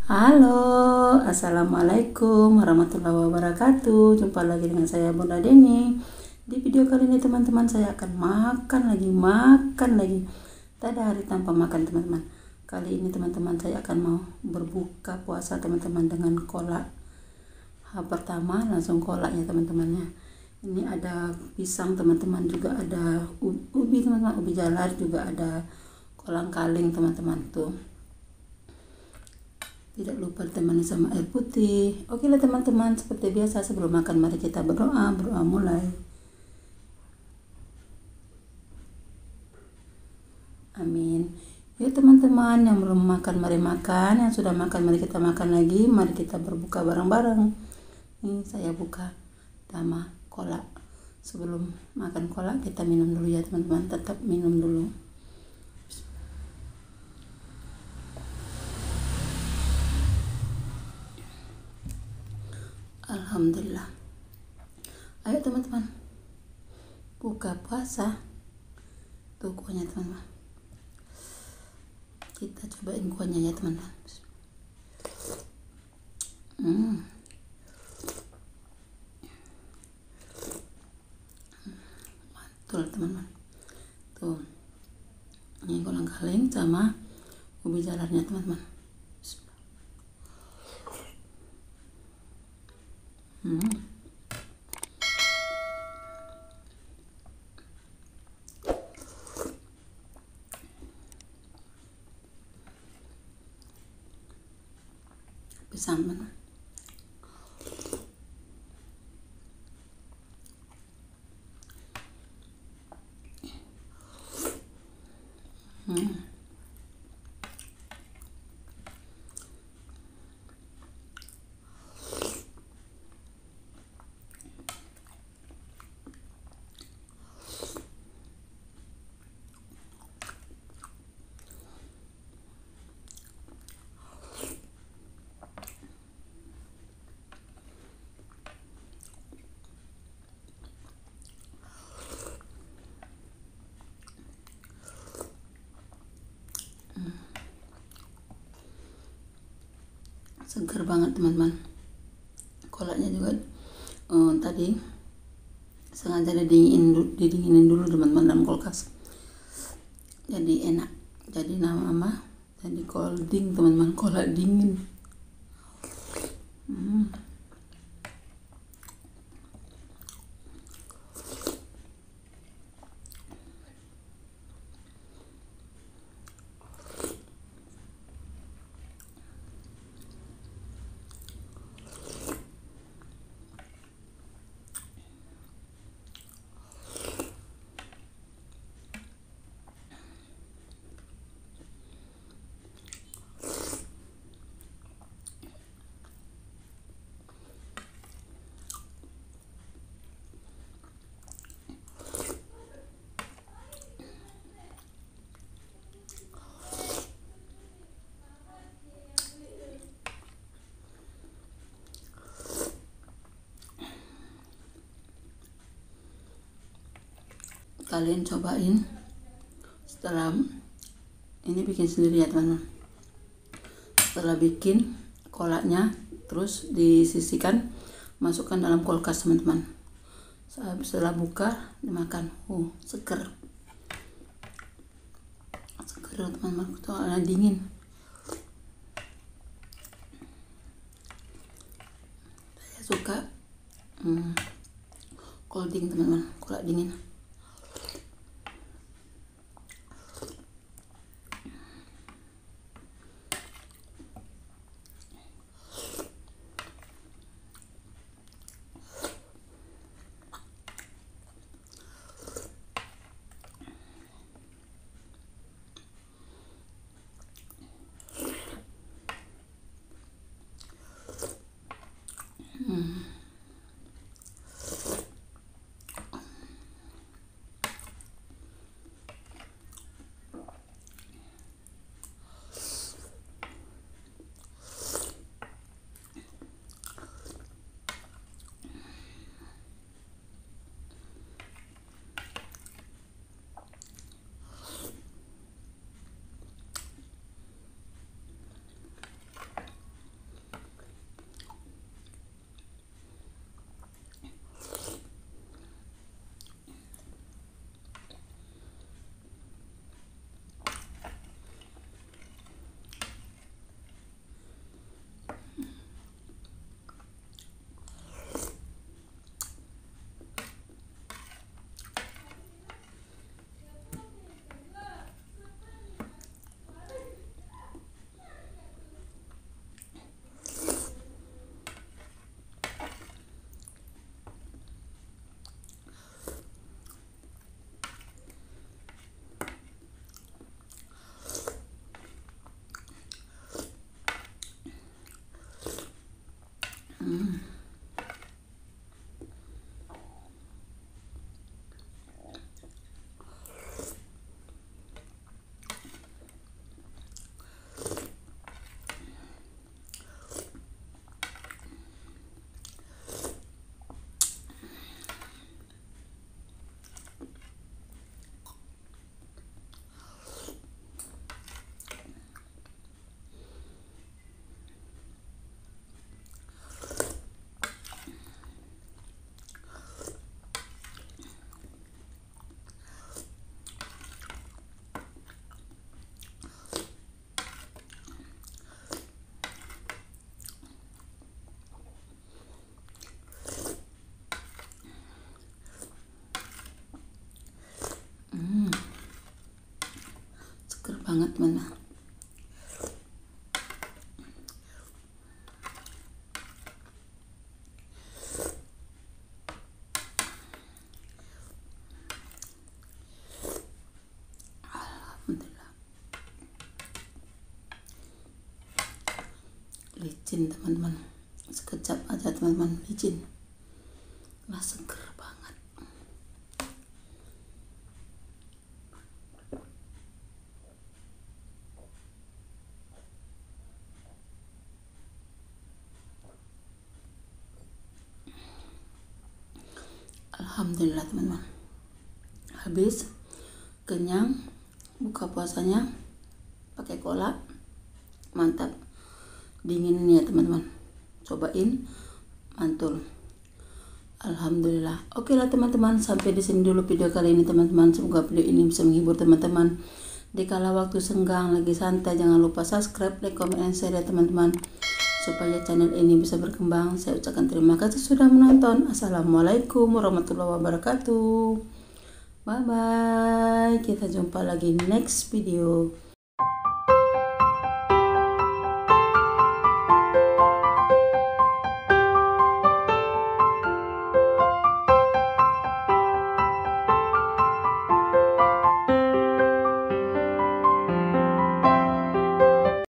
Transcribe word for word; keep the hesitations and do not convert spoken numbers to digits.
Halo, assalamualaikum warahmatullahi wabarakatuh. Jumpa lagi dengan saya Bunda Deni. Di video kali ini teman-teman, saya akan makan lagi, makan lagi. Tak ada hari tanpa makan teman-teman. Kali ini teman-teman, saya akan mau berbuka puasa teman-teman dengan kolak. Hal pertama langsung kolaknya teman-temannya. Ini ada pisang teman-teman, juga ada ubi teman-teman, ubi jalar, juga ada kolang kaling teman-teman tuh. Tidak lupa ditemani sama air putih. Oke lah teman-teman, seperti biasa sebelum makan mari kita berdoa. Berdoa mulai. Amin. Yuk teman-teman yang belum makan mari makan, yang sudah makan mari kita makan lagi. Mari kita berbuka bareng-bareng. Ini saya buka sama kolak. Sebelum makan kolak kita minum dulu ya teman-teman, tetap minum dulu. Alhamdulillah. Ayo teman-teman, buka puasa. Tuh kuahnya teman-teman. Kita cobain kuahnya ya teman-teman. Hmm. Mantul teman-teman. Tuh. Ini kolang kaling sama ubi jalarnya teman-teman. Hmm. Pisang mana? Hmm. Segar banget teman-teman. Kolaknya juga uh, tadi sengaja didinginin, didinginin dulu teman-teman dalam kulkas. Jadi enak. Jadi nama apa? Jadi colding teman-teman, kolak dingin. Hmm. Kalian cobain setelah ini bikin sendiri ya teman-teman. Setelah bikin kolaknya terus disisihkan, masukkan dalam kulkas teman-teman. Setelah buka dimakan. Uh, seger seger teman-teman, soalnya dingin. Saya suka hmm, colding teman-teman, kolak dingin. seger banget teman-teman. Alhamdulillah. Licin teman-teman, sekejap aja teman-teman licin, lah seger banget. Alhamdulillah teman-teman, habis kenyang, buka puasanya pakai kolak, mantap. Dingin ini ya teman-teman, cobain, mantul. Alhamdulillah. Oke lah teman-teman, sampai di sini dulu video kali ini teman-teman. Semoga video ini bisa menghibur teman-teman di kala waktu senggang, lagi santai. Jangan lupa subscribe, like, comment, dan share ya teman-teman, supaya channel ini bisa berkembang. Saya ucapkan terima kasih sudah menonton. Assalamualaikum warahmatullahi wabarakatuh. Bye bye. Kita jumpa lagi next video.